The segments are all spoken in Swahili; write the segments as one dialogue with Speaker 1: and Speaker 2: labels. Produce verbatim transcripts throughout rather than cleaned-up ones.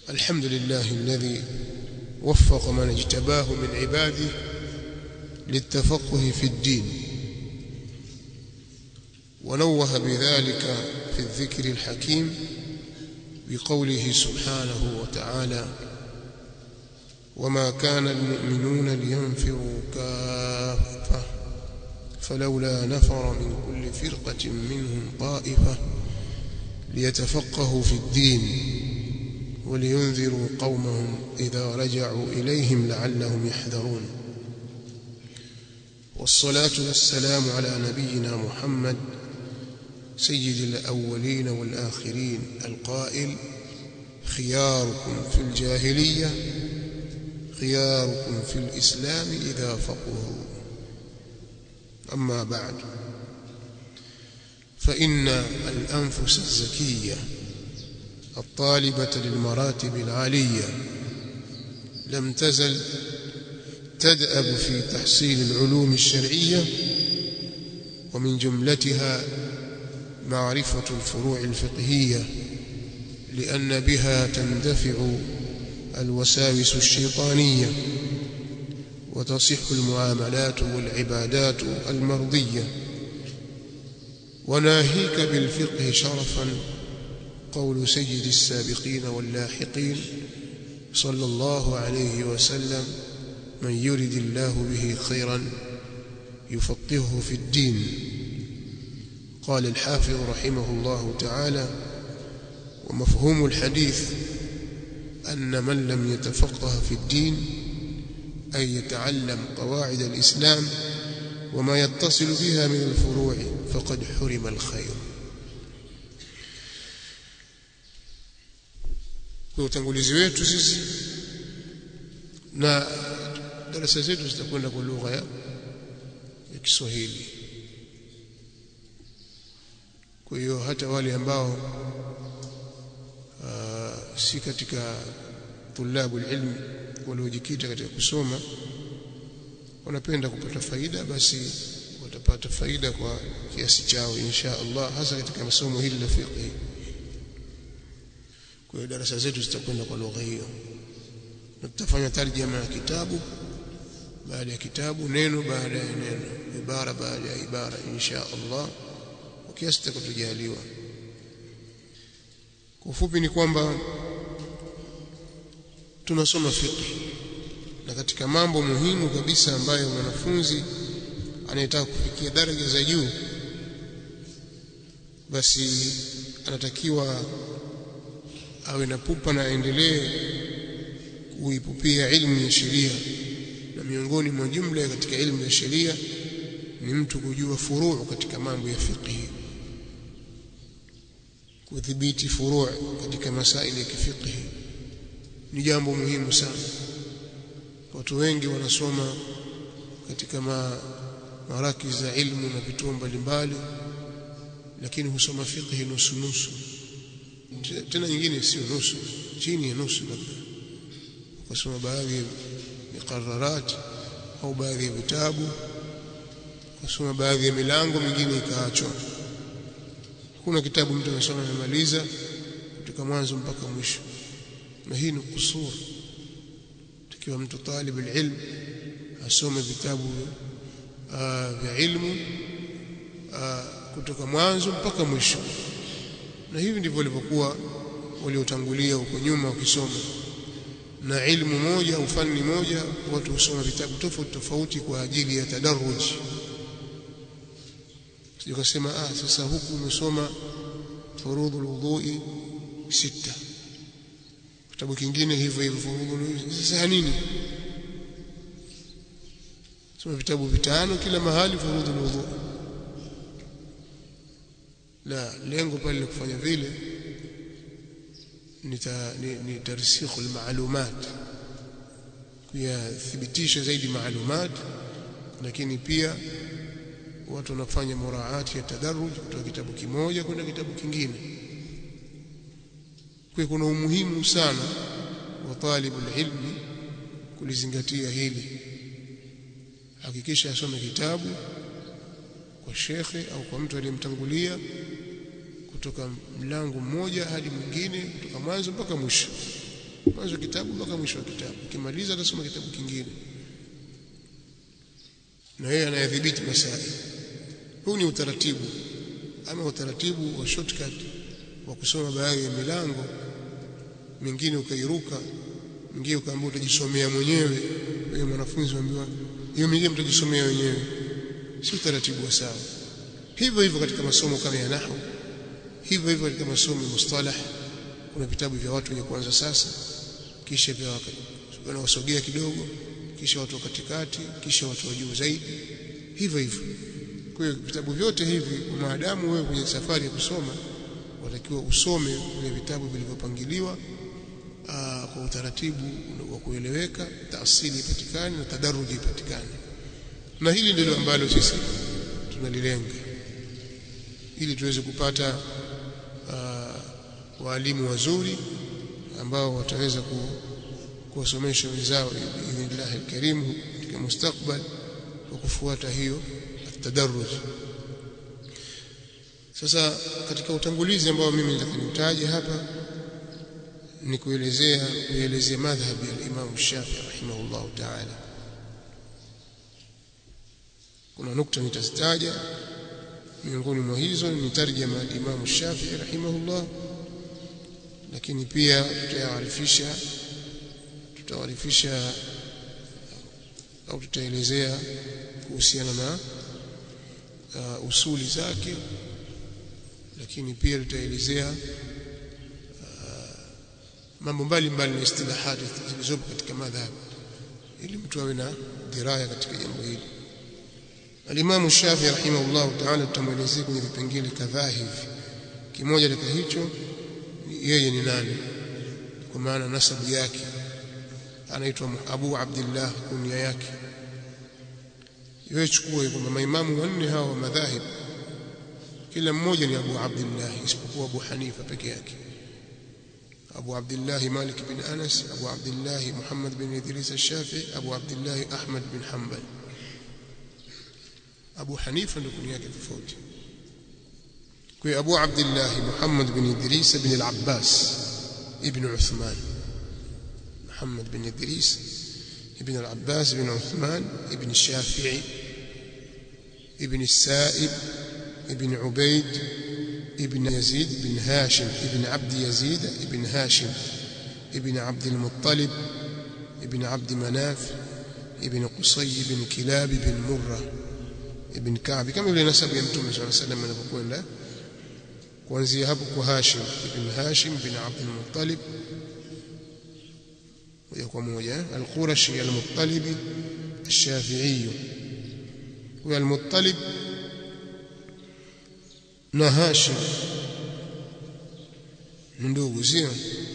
Speaker 1: الحمد لله الذي وفق من اجتباه من عباده للتفقه في الدين، ونوه بذلك في الذكر الحكيم بقوله سبحانه وتعالى: وما كان المؤمنون لينفروا كافة فلولا نفر من كل فرقة منهم طائفة ليتفقهوا في الدين ولينذروا قومهم إذا رجعوا إليهم لعلهم يحذرون. والصلاة والسلام على نبينا محمد سيد الأولين والآخرين القائل: خياركم في الجاهلية خياركم في الإسلام إذا فقهوا. أما بعد، فإن الأنفس الزكية الطالبة للمراتب العالية لم تزل تدأب في تحصيل العلوم الشرعية، ومن جملتها معرفة الفروع الفقهية، لأن بها تندفع الوساوس الشيطانية وتصح المعاملات والعبادات المرضية. وناهيك بالفقه شرفا قول سيد السابقين واللاحقين صلى الله عليه وسلم: من يرد الله به خيرا يفقهه في الدين. قال الحافظ رحمه الله تعالى: ومفهوم الحديث أن من لم يتفقه في الدين أي يتعلم قواعد الإسلام وما يتصل بها من الفروع فقد حرم الخير. kwa utangulizi wetu sisi na darasa zetu zitakwenda kwa lugha ya Kiswahili. Kwa hiyo hata wale ambao uh, si katika tulabu ilmu waliojikita katika kusoma wanapenda kupata faida, basi watapata faida kwa kiasi chao insha Allah, hasa katika masomo hili la fiqh. Kwa hiyo darasa zetu zitakwenda kwa lugha hiyo, na tutafanya tarjama ya kitabu baada ya kitabu, neno baada ya neno, ibara baada ya ibara insha Allah, kwa kiasi tutakachojaliwa. Kwa ufupi ni kwamba tunasoma fiqh, na katika mambo muhimu kabisa ambayo mwanafunzi anayetaka kufikia daraja za juu basi anatakiwa awe na pupa na aendelee kuipupia ilmu ya sheria. Na miongoni mwa jumla katika ilmu ya sheria ni mtu kujua furuu katika mambo ya fiqh, kudhibiti furuu katika masaili ya kifiqh ni jambo muhimu sana. Watu wengi wanasoma katika ma, maraki za ilmu na vituo mbalimbali, lakini husoma fiqh nusu nusu, tena nyingine sio nusu, chini ya nusu, labda kusoma baadhi ya miqarrarat au baadhi ya vitabu, kusoma baadhi ya milango mingine ikaachwa. Kuna kitabu mtu anasoma anamaliza kutoka mwanzo mpaka mwisho, na hii ni kusur. Tukiwa mtu talib alilm asome vitabu vya ilmu kutoka mwanzo mpaka mwisho, na hivi ndivyo walivyokuwa waliotangulia huko nyuma wakisoma. Na ilmu moja au fani moja watu husoma vitabu tofauti tofauti kwa ajili ya tadarruj. Sio kusema ah sasa huku umesoma furudhul wudhu'i sita, kitabu kingine hivyo hivyo furudhul. Sasa nini? Soma vitabu vitano kila mahali furudhul wudhu'. La, lengo pale kufanya vile ni ni tarsikhu almalumat, kuyathibitisha zaidi maalumat, lakini pia watu wanafanya muraati ya tadarruj kutoka kitabu kimoja kwenda kitabu kingine. Kwa kuna umuhimu sana wa talibul ilmi kulizingatia hili. Hakikisha asome kitabu kwa shekhe au kwa mtu aliyemtangulia kutoka mlango mmoja hadi mwingine, kutoka mwanzo mpaka mwisho. mwanzo kitabu mpaka mwisho wa kitabu, kimaliza atasoma kitabu kingine, na yeye anayadhibiti masaili. Huu ni utaratibu. Ama utaratibu wa shortcut wa kusoma baadhi ya milango mingine ukairuka, mingine ukaambiwa utajisomea mwenyewe, wewe mwanafunzi waambiwa hiyo mingine mtajisomea wenyewe, si utaratibu wa sawa. Hivyo hivyo katika masomo kama ya nahwu, hivyo hivyo katika masomo ya mustalah, kuna vitabu vya watu wenye kuanza sasa, kisha vya wanaosogea kidogo, kisha watu katikati, kisha watu wa juu zaidi, hivyo hivyo. Kwa hiyo vitabu vyote hivi, maadamu wewe kwenye safari ya kusoma, watakiwa usome kwenye vitabu vilivyopangiliwa kwa utaratibu wa kueleweka, taasili ipatikane na tadaruji ipatikane. Na hili ndilo ambalo sisi tunalilenga, ili tuweze kupata uh, walimu wazuri ambao wataweza kuwasomesha wenzao biidhnillah alkarim katika mustakbal wa kufuata hiyo tadarruj. Sasa katika utangulizi ambao mimi nitakunitaja hapa ni kuelezea kuelezea madhhabi ya Imam Shafi'i rahimahullah ta'ala. Kuna nukta nitazitaja, miongoni mwa hizo ni tarjama ya Imam Shafi'i rahimahullah, lakini pia tutaarifisha tutaarifisha au tutaelezea kuhusiana na uh, usuli zake, lakini pia tutaelezea uh, mambo mbalimbali na istilahati zilizopo katika madhhabi, ili mtu awe na diraya katika jambo hili. Al-Imam Shafi'i rahimahullah ta'ala tutamuelezea kwenye vipengele kadhaa hivi. Kimoja katika hicho, yeye ni nani, kwa maana nasabu yake, anaitwa Abu Abdullah kunia yake. Yeye chukua kwamba maimamu wanne hawa wa madhahib kila mmoja ni Abu Abdullah, isipokuwa Abu Hanifa peke yake. Abu Abdullah Malik bin Anas, Abu Abdullah Muhammad bin Idris al-Shafi'i, Abu Abdullah Ahmad bin Hanbal. Abu Hanifa ndio kunia yake tofauti. Kwa Abu Abdullah Muhammad bin Idris bin al-Abbas ibn Uthman, Muhammad bin Idris ibn al-Abbas ibn Uthman ibn Shafi'i ibn السائب ابن عبيد ابن يزيد بن هاشم ابن عبد يزيد ابن هاشم ابن عبد المطلب ابن عبد مناف ابن قصي بن كلاب بن مرة ابن كعب, kama vile nasabu ya Mtume صلى الله عليه وسلم anapokwenda kuanzia hapo kwa Hashim ibn Hashim ibn Abd al-Muttalib moja kwa moja, al-Qurashi al-Muttalibi al-Shafi'i. Kwa al-Muttalib na Hashim ni ndugu, sio?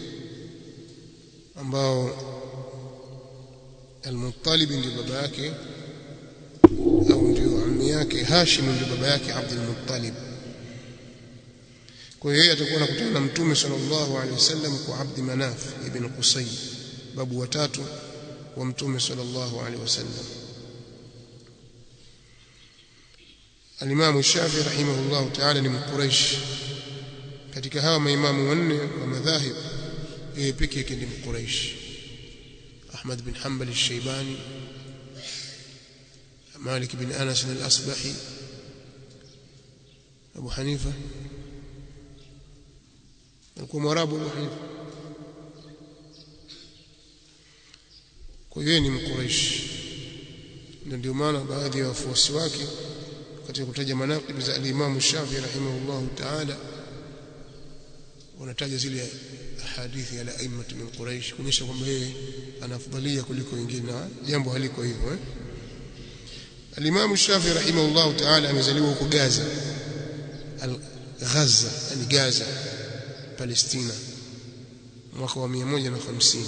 Speaker 1: Ambao al-Muttalib ndio baba yake au ndio ammi yake, Hashim ndio baba yake Abd al-Muttalib. Kwa hiyo yeye atakuwa anakutana na Mtume sallallahu alaihi wasallam kwa Abd Manaf ibn Qusay, babu watatu wa Mtume sallallahu alaihi wasallam. Al-Imam Shafi'i rahimahullah ta'ala ni Mquraish. Katika hawa maimamu wanne wa madhahib, yeye pekee yake ni Mquraish. Ahmad bin Hanbal al-Shaybani, Malik bin Anas al-Asbahi, Abu Hanifa alikuwa Mwarabu. Abu Hanifa kwa hiyo ni Mquraish, na ndio maana baadhi ya wafuasi wake katika kutaja manaqib za al-Imam Shafi'i rahimahullah ta'ala wanataja zile hadithi ya aima min Quraish kuonyesha kwamba yeye ana afdalia kuliko wengine, na jambo haliko hivyo eh? Al-Imam Shafi'i rahimahullah ta'ala amezaliwa huko Gaza, al-Gaza, yani Gaza, Palestina, mwaka wa mia moja na hamsini.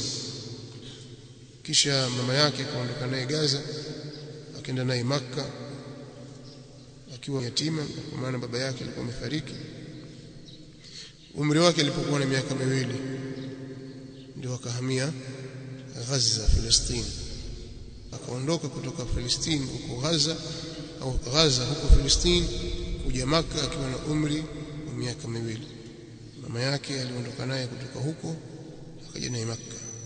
Speaker 1: Kisha mama yake akaondoka naye Gaza akaenda naye Makka akiwa yatima, kwa maana baba yake alikuwa amefariki. Umri wake alipokuwa na miaka miwili ndio akahamia Gaza, Palestina. Akaondoka kutoka Palestina huko Gaza au Gaza huko Palestina kuja Makka akiwa na umri wa miaka miwili. Mama yake aliondoka naye kutoka huko akaja naye Makka.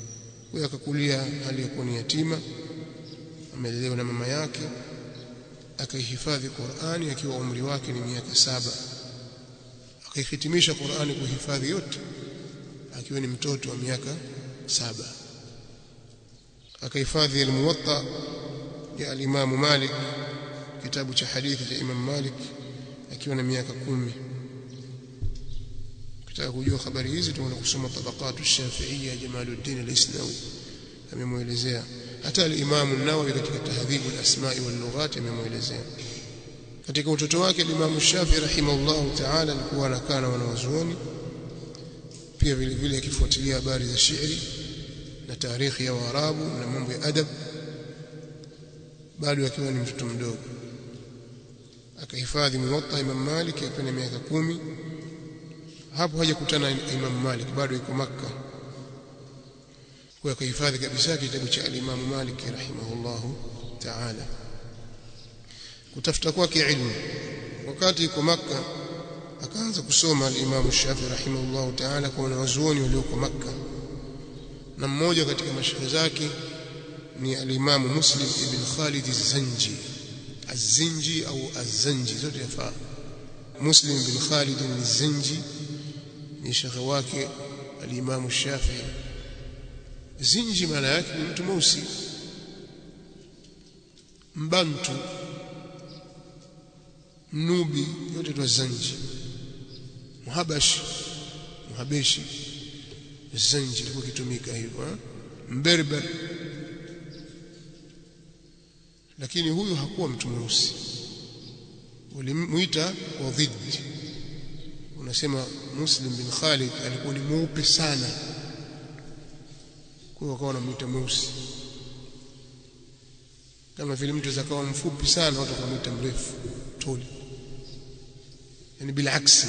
Speaker 1: Huyo akakulia hali ya kuwa ni yatima, amelelewa na mama yake, akaihifadhi Qur'ani akiwa umri wake ni miaka saba, akaihitimisha Qur'ani kuhifadhi yote akiwa ni mtoto wa miaka saba. Akahifadhi al-Muwatta ya al-Imam Malik, kitabu cha hadithi cha Imam Malik, akiwa na miaka kumi. Ukitaka kujua habari hizi tunaenda kusoma Tabaqatu Shafi'iyya Jamaluddin al-Isnawi, amemuelezea. Hata al-Imam an-Nawawi katika Tahdhibu al-Asma'i wal-Lughat amemuelezea. Katika utoto wake al-Imam Shafi'i rahimahullahu ta'ala alikuwa anakaa na wanawazuoni, pia vile vile akifuatilia habari za shairi na tarikhi ya Waarabu na mambo ya adab, bado akiwa ni mtoto mdogo. Akahifadhi Muwatta Imam Malik akiwa na miaka kumi. Hapo hajakutana na Imam Malik, bado yuko Makka. Kwa akahifadhi kabisa kitabu cha al-Imam Malik rahimahullahu ta'ala. Kutafuta kwake ilmu, wakati yuko Makka akaanza kusoma al-Imam Shafi'i rahimahullahu ta'ala kwa wanazuoni walioko Makka, na mmoja katika mashaikh zake ni al-Imam Muslim ibn Khalid az-Zanji, az-Zinji au az-Zanji zote yafaa. Muslim ibn Khalid az-Zanji ni shekhe wake al-Imam Shafi'i. Zinji maana yake ni mtu mweusi, mbantu, nubi, yote tu Zanji. Muhabashi, muhabeshi, Zanji ilikuwa kitumika hivyo, mberber. Lakini huyu hakuwa mtu mweusi, walimuita kwa dhidi. Unasema Muslim bin Khalid alikuwa ni mweupe sana, kwa hiyo wakawa wanamuita mweusi. Kama vile mtu zakawa mfupi sana watu wakamuita mrefu, toli, yani bila aksi.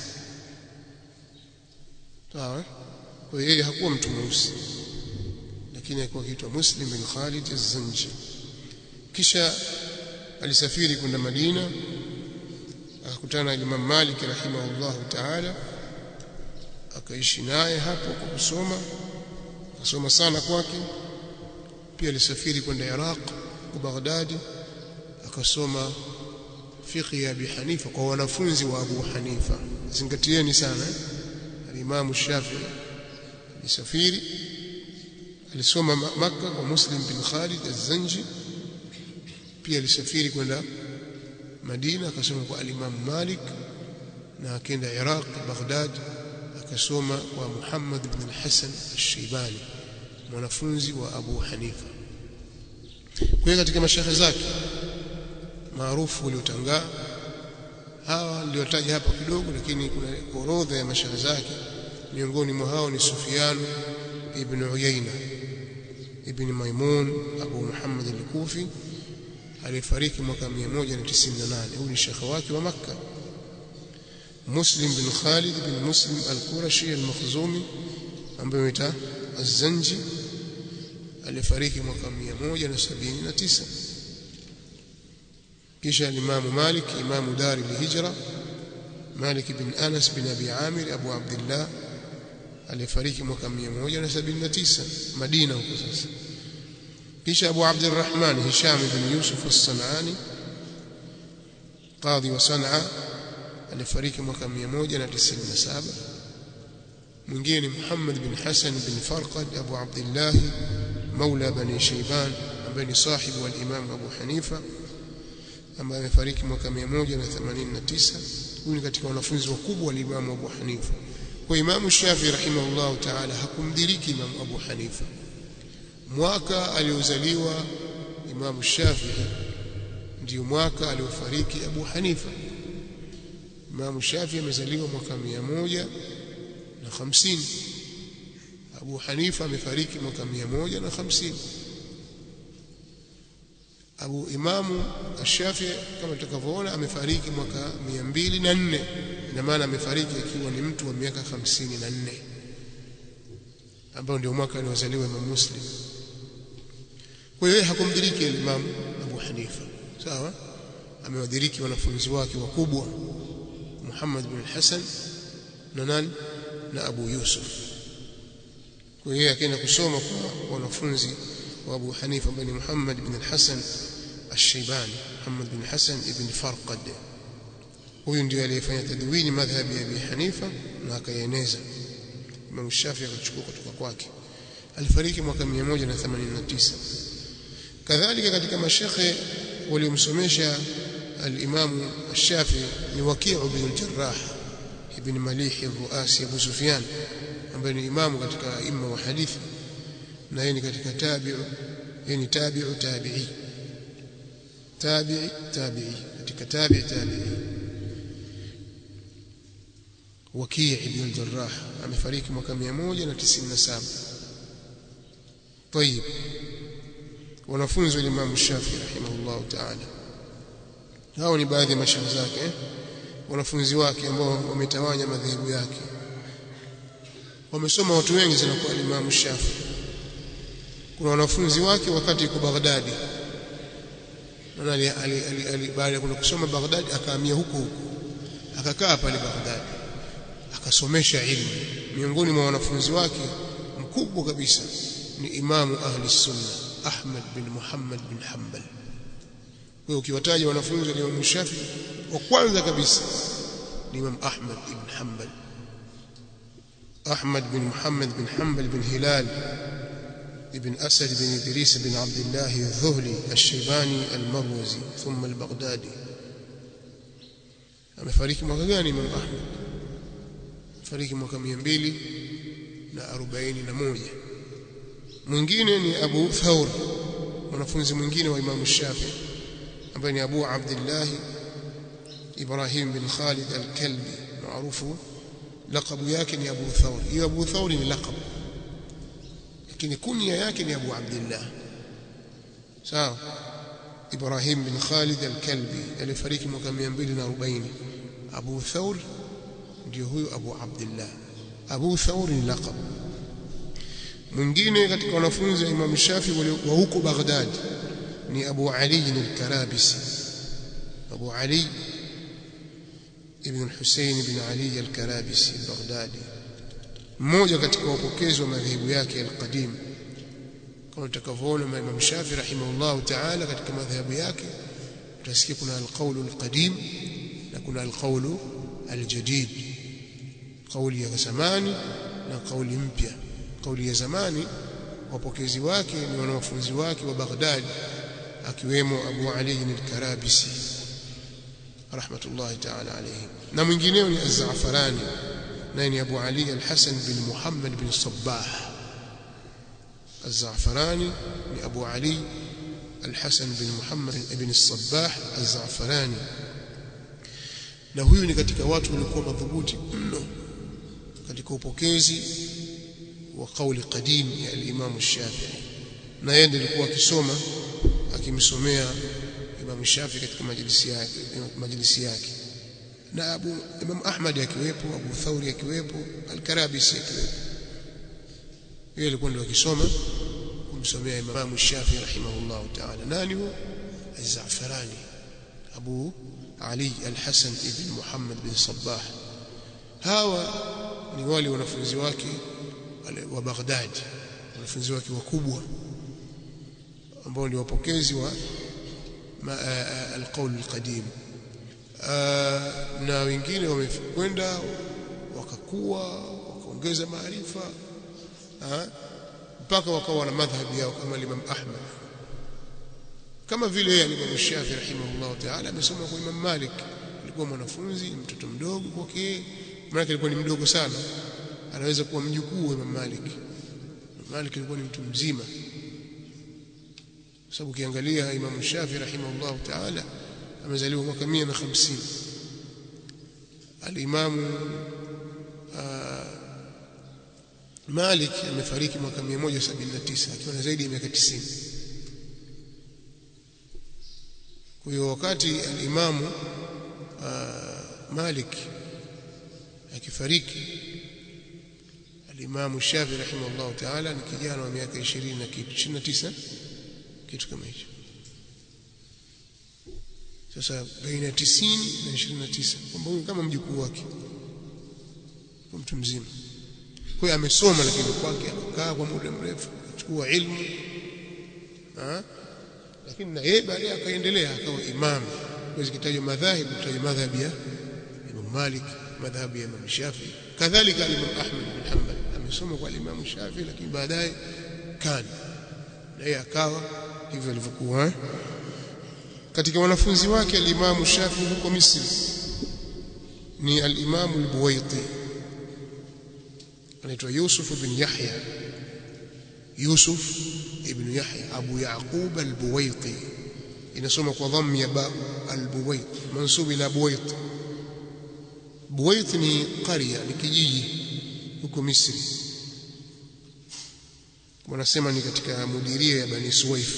Speaker 1: Sawa? Kwa hiyo yeye hakuwa mtu mweusi, lakini alikuwa akiitwa Muslim bin Khalid az-Zanji. Kisha alisafiri kwenda Madina, akakutana na Imam Malik rahimahullahu ta'ala, akaishi naye hapo kwa kusoma, akasoma sana kwake. Pia alisafiri kwenda Iraq kwa Baghdad, akasoma fiqh ya Abi Hanifa kwa wanafunzi wa Abu Hanifa. Zingatieni sana, al-Imam Shafi'i alisafiri, alisoma Makka kwa Muslim bin Khalid az-Zanji. Pia alisafiri kwenda Madina akasoma kwa al-Imam Malik, na akaenda Iraq Baghdad akasoma kwa Muhammad ibn al-Hasan al-Shaybani, mwanafunzi wa Abu Hanifa. Kwa hiyo katika mashaikh zake maarufu waliotangaa, hawa niliotaja hapa kidogo, lakini kuna orodha ya mashaikh zake. Miongoni mwa hao ni Sufyan ibn Uyayna ibn Maimun Abu Muhammad al-Kufi, alifariki mwaka mia moja tisini na nane. Huyu ni shekhi wake wa Makka. Muslim bin Khalid bin Muslim al-Qurashi al-Makhzumi ambaye anaitwa az-Zanji, alifariki mwaka mia moja sabini na tisa. Kisha Imam Malik, Imam Dar al-Hijra, Malik bin Anas bin Abi Amir Abu Abdullah, alifariki mwaka mia moja sabini na tisa Madina huko sasa. Kisha Abu Abdurrahman Hisham bin Yusuf as-San'ani, qadhi wa San'a, alifariki mwaka mia moja tisini na saba. Mwingine ni Muhammad bin Hasan bin Farqad Abu Abdullah maula bani Shayban, ambaye ni sahibu wal-Imam Abu Hanifa, ambaye amefariki mwaka mia moja themanini na tisa. Huyu ni katika wanafunzi wakubwa wa Imam Abu Hanifa. Kwa Imam Shafi'i rahimahullah ta'ala hakumdiriki Imam Abu Hanifa. Mwaka aliozaliwa Imam Shafi'i ndio mwaka aliofariki Abu Hanifa. Imam Shafi'i amezaliwa mwaka mia moja hamsini, Abu Hanifa amefariki mwaka mia moja hamsini. Abu Imam Shafi'i kama tutakavyoona amefariki mwaka mia mbili na nne, ina maana amefariki akiwa ni mtu wa miaka hamsini na nne, ambao ndio mwaka aliozaliwa Imam Muslim. Kwa hiyo hakumdiriki Imam Abu Hanifa, sawa? Amewadiriki wanafunzi wake wakubwa, Muhammad bin Hasan na nani na Abu Yusuf. kwa hiyo akaenda kusoma kwa wanafunzi wa Abu Hanifa bin Muhammad ibn al-Hasan al-Shaybani, Muhammad bin Hasan ibn Farqad. Huyu ndiye aliyefanya tadwini madhhabi ya Abi Hanifa na akaeneza. Imam Shafi'i akachukua kutoka kwake. Alifariki mwaka mia moja na themanini na tisa. Kadhalika katika mashekhe waliomsomesha al-Imam al-Shafi'i ni Waki' ibn al-Jarrah ibn Malih al-Ruasi Abu Sufyan, ambaye ni imamu katika imma wa hadithi, na yeye ni katika tabi'u, yeye ni tabi'u tabi'i tabi'i tabi'i katika tabi'i tabi'i. Waki' ibn al-Jarrah amefariki mwaka mia moja na tisini na saba. طيب, wanafunzi wa Imam Shafi'i rahimahullah ta'ala, hao ni baadhi ya mashaikh zake eh? wanafunzi wake ambao wametawanya madhehebu yake, wamesoma watu wengi sana kwa Imam Shafi'i. Kuna wanafunzi wake wakati yuko Baghdadi, na ali ali baada ya kusoma Baghdadi akahamia huko huko, akakaa pale Baghdadi akasomesha ilmu. Miongoni mwa wanafunzi wake mkubwa kabisa ni imamu ahli sunna Ahmad bin Muhammad bin Hanbal. Kwa ukiwataja wanafunzi wa Imam Shafi'i, wa kwanza kabisa ni Imam Ahmad ibn Hanbal, Ahmad bin Muhammad bin Hanbal bin Hilal ibn Asad bin Idris bin Abdullah al-Dhuhli al-Shaybani al-Marwazi thumma al-Baghdadi. Amefariki mwaka gani Imam Ahmad? Fariki mwaka mia mbili na arobaini na moja. Mwingine ni Abu Thawr, mwanafunzi mwingine wa Imam Shafi'i, ambaye ni Abu Abdullah Ibrahim bin Khalid al-Kalbi, maarufu laqabu yake ni Abu Thawr. Hiyo Abu Thawr ni laqab, lakini kunya yake ni Abu Abdullah. Sawa. Ibrahim bin Khalid al-Kalbi alifariki mwaka mia mbili na arobaini. Abu Thawr ndio huyo Abu Abdullah. Abu Thawr ni laqab. Mwingine katika wanafunzi wa Imam Shafi'i wa huko Baghdad ni Abu Ali al-Karabisi, Abu Ali ibn Hussein ibn Ali al-Karabisi al-Baghdadi, mmoja katika wapokezi wa madhehebu yake al-qadim. Kama tutakavyoona Imam Shafi'i rahimahullah ta'ala, katika madhehebu yake utasikia kuna al-qawl al-qadim na kuna al-qawl al-jadid, kauli ya zamani na kauli mpya. Kauli ya zamani wapokezi wake ni wanafunzi wake wa Baghdad, akiwemo Abu Ali al-Karabisi rahmatullahi ta'ala alayhi, na mwingineo ni Az-Za'farani, naye ni Abu Ali al-Hasan bin Muhammad bin Sabbah. Az-Za'farani ni Abu Ali al-Hasan bin Muhammad ibn Sabbah Az-Za'farani, na huyu ni katika watu walikuwa madhubuti mno katika upokezi wa kauli qadim ya al-Imam Shafi'i, na yeye ndiye alikuwa akisoma akimsomea Imam Shafi'i katika majlisi yake majlisi yake na Abu Imam Ahmad akiwepo, Abu Thawri akiwepo, al-Karabisi akiwepo. Yeye alikuwa ndiye akisoma kumsomea Imam Shafi'i rahimahullah ta'ala. Nani huyo? Az-Za'farani, Abu Ali al-Hasan ibn Muhammad bin Sabbah. Hawa ni wale wanafunzi wake wa Baghdad, wanafunzi wake wakubwa ambao ni wapokezi wa al-qawl al-qadim, na wengine wamekwenda wakakuwa wakaongeza maarifa mpaka wakawa na madhhabi yao kama Imam Ahmad, kama vile Imam Shafi'i rahimahullah ta'ala amesoma kwa Imam Malik. Alikuwa mwanafunzi mtoto mdogo kwake, maana alikuwa ni mdogo sana, anaweza kuwa mjukuu wa Imam Malik. Malik alikuwa ni mtu mzima, sababu ukiangalia Imam Shafi'i rahimahullah ta'ala amezaliwa mwaka mia na hamsini. Al-Imam Malik amefariki mwaka mia moja sabini na tisa akiwa na zaidi ya miaka tisini. Kwa hiyo wakati al-Imam Malik akifariki, al-Imam Shafi'i rahimahullah ta'ala ni kijana wa miaka ishirini na kitu, ishirini na tisa kitu kama hicho. Sasa baina tisini na ishirini na tisa, kwamba huyu kama mjukuu wake, mtu mzima. Kwa hiyo amesoma, lakini kwake akakaa kwa muda mrefu kuchukua ilmu, ah, lakini na yeye baadaye akaendelea akawa imamu. Kwa zikitajwa madhahib, tutajwa madhhabi ya Imam Malik, madhhabi ya Imam Shafi, kadhalika Imam Ahmad bin Hanbal amesoma kwa Imam Shafi, lakini baadaye kana na yeye akawa hivyo alivyokuwa. Katika wanafunzi wake al-Imam Shafi huko Misri ni al-Imam al-Buwaiti, anaitwa Yusuf bin Yahya, Yusuf ibn Yahya Abu Yaqub al-Buwaiti, inasoma kwa dhammi ya ba al-Buwait, mansub ila Buwait. Buwait ni qaria, ni kijiji huko Misri, wanasema ni katika mudiria ya Bani Suwaif.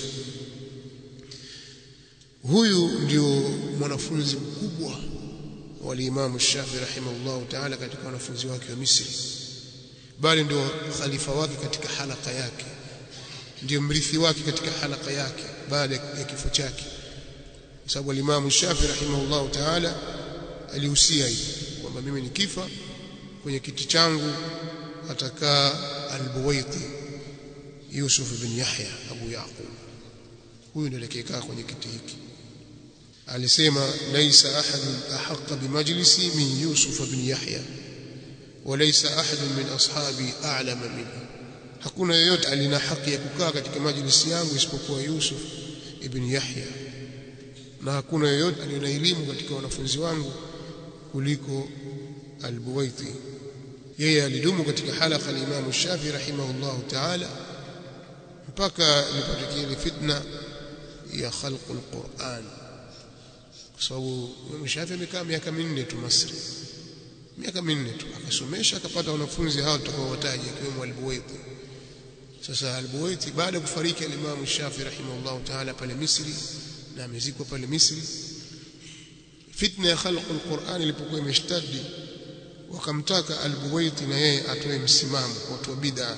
Speaker 1: Huyu ndio mwanafunzi mkubwa wa Imam Shafi rahimahullah ta'ala katika wanafunzi wake wa Misri, bali ndio khalifa wake katika halaka yake, ndio mrithi wake katika halaka yake baada ya kifo chake, kwa sababu Imam Shafi rahimahullah ta'ala alihusia hivi kwamba mimi nikifa kwenye kiti changu atakaa al-Buwaiti Yusuf bin Yahya Abu Yaqub, huyu ndiye aliyekaa kwenye kiti hiki. Alisema laisa ahadun ahaqqa bimajlisi min Yusuf bin Yahya wa laysa ahadun min ashabi a'lama minhu, hakuna yeyote alina haki ya kukaa katika majlisi yangu isipokuwa Yusuf ibn Yahya, na hakuna yeyote alina elimu katika wanafunzi wangu kuliko al-Buwaiti. Yeye alidumu katika halaka al-Imam Shafi rahimahullah ta'ala mpaka ilipotokea ile fitna ya khalq al-Qur'an, kwa sababu Imam Shafi amekaa miaka minne tu Misri, miaka minne tu akasomesha, akapata wanafunzi hao tutakaowataja akiwemo al-Buwaiti. Sasa al-Buwaiti baada ya kufariki al-Imam Shafi rahimahullah ta'ala pale Misri, na amezikwa pale Misri, fitna ya khalq al-Qur'an ilipokuwa imeshtadi, wakamtaka al-Buwaiti na yeye atoe msimamo kwa watu wa bid'a.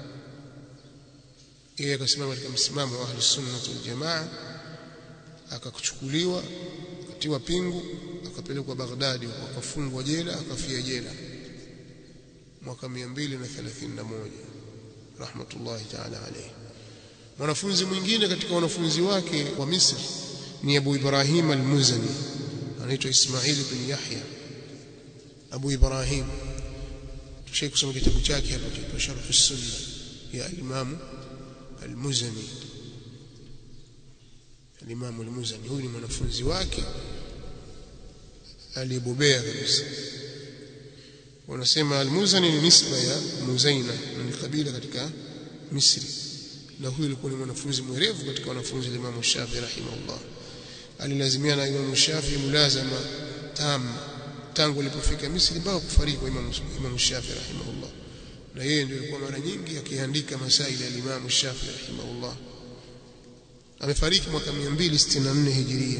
Speaker 1: Yeye akasimama katika msimamo wa Ahlus Sunnah wal Jamaa, akakuchukuliwa, akatiwa pingu, akapelekwa Baghdadi, akafungwa jela, akafia jela mwaka mia mbili thelathini na moja rahmatullahi ta'ala alayhi. Mwanafunzi mwingine katika wanafunzi wake wa Misri ni Abu Ibrahim al-Muzani, anaitwa Ismail bin Yahya Abu Ibrahim. Tushaye kusoma kitabu chake hapo cha Sharh as-Sunnah ya Imam al-Muzani. Al-Imam al-Muzani huyu ni mwanafunzi wake aliyebobea kabisa. Wanasema al-Muzani ni nisba ya Muzaina, ni kabila katika Misri, na huyu alikuwa ni mwanafunzi mwerevu katika wanafunzi wa Imam Shafi rahimahullah. Alilazimia na Imam Shafi mulazama tam tangu alipofika Misri mpaka kufariki kwa Imam Imam Shafi rahimahullah, na yeye ndio alikuwa mara nyingi akiandika masaili ya Imam Shafi rahimahullah. Amefariki mwaka mia mbili sitini na nne hijiria.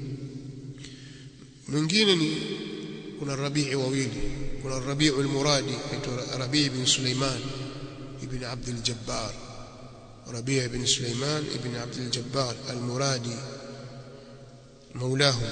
Speaker 1: Mwingine ni kuna Rabi'i wawili, kuna Rabi'u al-Muradi aitwa Rabi' ibn Sulaiman ibn Abd al-Jabbar, Rabi' ibn Sulaiman ibn Abd al-Jabbar al-Muradi maulahu.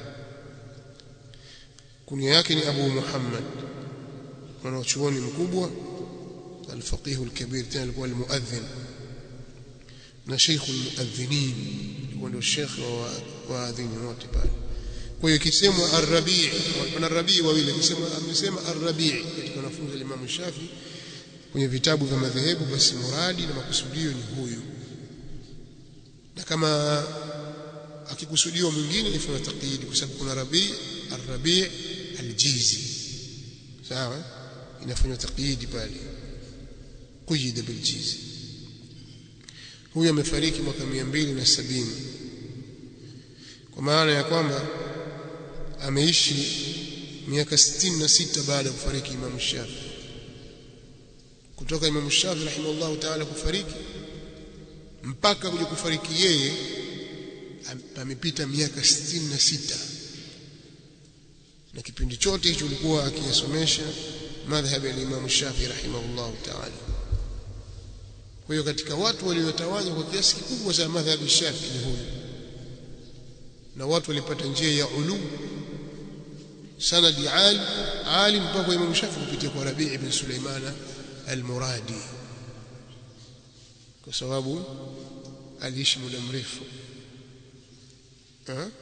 Speaker 1: Kunia yake ni Abu Muhammad, mwanachuoni mkubwa, al-faqih al-kabir, tena alikuwa al-muadhdhin na sheikh al-muadhdhinin, ndio sheikh wa waadhini wote pale. Kwa hiyo kisemwa ar-Rabi', kuna Rabi' wawili, kisemwa amesema ar-Rabi' katika wanafunzi wa Imam Shafi kwenye vitabu vya madhehebu, basi muradi na makusudio ni huyu, na kama akikusudiwa mwingine ifanye taqyid, kwa sababu kuna Rabi' ar-Rabi' al-Jizi, sawa, inafanywa taqyid pale, quyida bil-Jizi. Huyu amefariki mwaka mia mbili na sabini, kwa maana ya kwamba ameishi miaka sitini na sita baada ya kufariki Imam Shafi. Kutoka Imam Shafi rahimahullah ta'ala kufariki mpaka kuja kufariki yeye amepita miaka sitini na sita, na kipindi chote hicho alikuwa akiyasomesha madhhabi ya Imam Shafi rahimahullah ta'ala. Kwa hiyo katika watu waliotawanywa kwa kiasi kikubwa za madhhabi Shafi ni huyu, na watu walipata njia ya ulum sanadi al alim mpaka Imam Shafi kupitia kwa Rabi' ibn Sulaiman al-Muradi kwa sababu aliishi muda mrefu. ha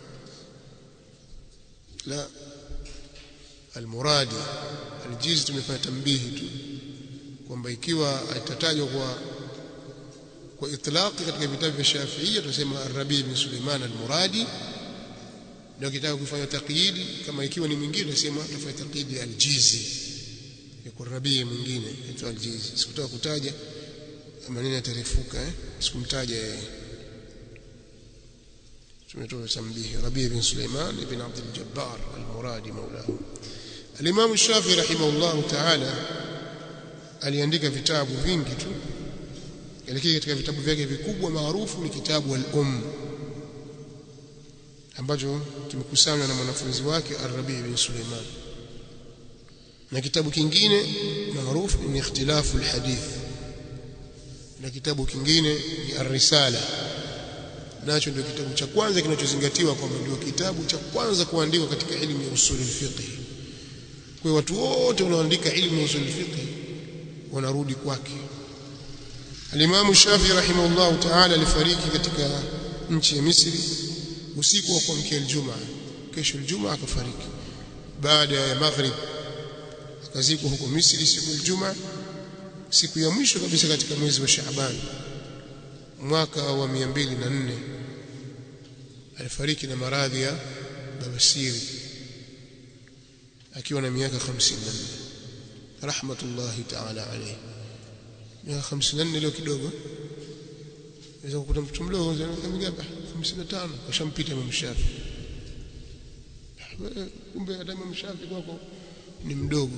Speaker 1: la al-Muradi al-Jizi tumefanya tambihi tu kwamba ikiwa atatajwa kwa kwa itlaqi katika vitabu vya Shafi'iyya tunasema Ar-Rabi' ibn Sulaiman al-Muradi, na ukitaka kufanya taqyidi kama ikiwa ni mwingine tunasema tufanye taqyidi al-Jizi, yuko Rabi' mwingine aitwa al-Jizi. Sikutaka kutaja maneno yatarefuka, eh sikumtaja yeye. tumetoa tambihi Rabi' ibn Sulaiman ibn Abd al-Jabbar al-Muradi maulahu. Al-Imam Shafi'i rahimahullah ta'ala aliandika vitabu vingi tu, lakini katika vitabu vyake vikubwa maarufu ni kitabu al-Umm ambacho kimekusanywa na mwanafunzi wake Ar-Rabi' ibn Sulaiman, na kitabu kingine maarufu ni Ikhtilafu al-Hadith, na kitabu kingine ni Ar-Risala, nacho ndio kitabu cha kwanza kinachozingatiwa kwamba ndio kitabu cha kwanza kuandikwa katika elimu ya usul al-fiqh. Kwa watu wote wanaoandika elimu ya usul al-fiqh wanarudi kwake. Al-Imam Shafi'i rahimahullah ta'ala alifariki katika nchi ya Misri usiku wa kuamkia Ijumaa. Kesho Ijumaa akafariki baada ya maghrib, akazikwa huko Misri siku ya Ijumaa, siku ya mwisho kabisa katika mwezi wa Shaaban mwaka wa mia mbili na nne. Alifariki na maradhi ya bawasiri akiwa na miaka hamsini na nne rahmatullahi ta'ala alayhi. Miaka hamsini na nne leo kidogo, unaweza kukuta mtu mdogo kama hamsini na tano kashampita Imam Shafi. Kumbe hata Imam Shafi kwako ni mdogo.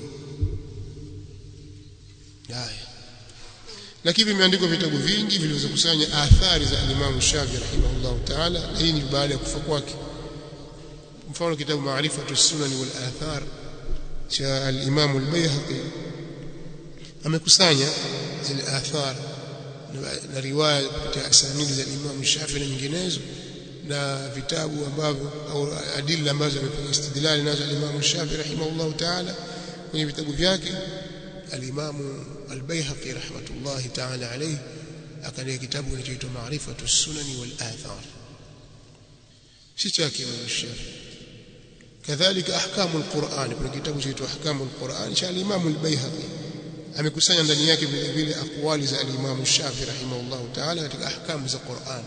Speaker 1: Haya, lakini vimeandikwa vitabu vingi vilivyokusanya athari za Imam Shafi rahimahullah ta'ala, na hii ni baada ya kufa kwake. Mfano kitabu Ma'rifatu Sunan wal Athar cha al-Imam al-Bayhaqi amekusanya zile athar na riwaya kutoka asanidi za Imam Shafi na nyinginezo, na vitabu ambavyo au adila ambazo amepiga istidlali nazo Imam Shafi rahimahullah ta'ala kwenye vitabu vyake. Al-Imam al-Bayhaqi rahmatullahi ta'ala alayhi akaandika kitabu kinachoitwa Ma'rifatu Sunan wal Athar, si chake Imam Shafi. Kadhalika Ahkamu al-Qur'an, kuna kitabu kinachoitwa Ahkamu al-Qur'an cha al-Imam al-Bayhaqi, amekusanya ndani yake vile vile aqwali za al-Imam Shafi rahimahullah ta'ala katika ahkamu za Qur'an.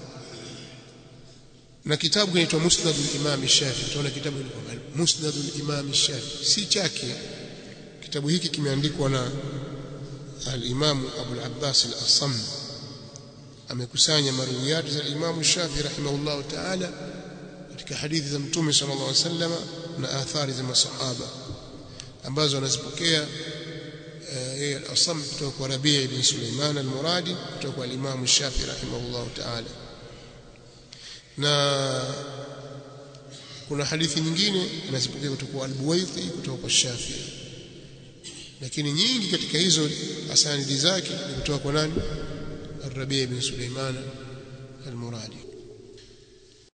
Speaker 1: Na kitabu kinaitwa Musnad al-Imam Shafi, tunaona kitabu ni Musnad al-Imam Shafi, si chake. Kitabu hiki kimeandikwa na al-Imam Abu al-Abbas al-Asam, amekusanya marwiyat za al-Imam Shafi rahimahullah ta'ala katika hadithi za Mtume sallallahu alaihi wasallam na athari za masahaba ambazo anazipokea yeye al-Asam kutoka kwa Rabi' ibn Sulaiman al-Muradi kutoka kwa al-Imam Shafi rahimahullah ta'ala. Na kuna hadithi nyingine anazipokea kutoka kwa al-Buwaiti kutoka kwa Shafi, lakini nyingi katika hizo asanidi zake ni kutoka kwa nani? Ar-Rabi' ibn Sulaiman al-Muradi.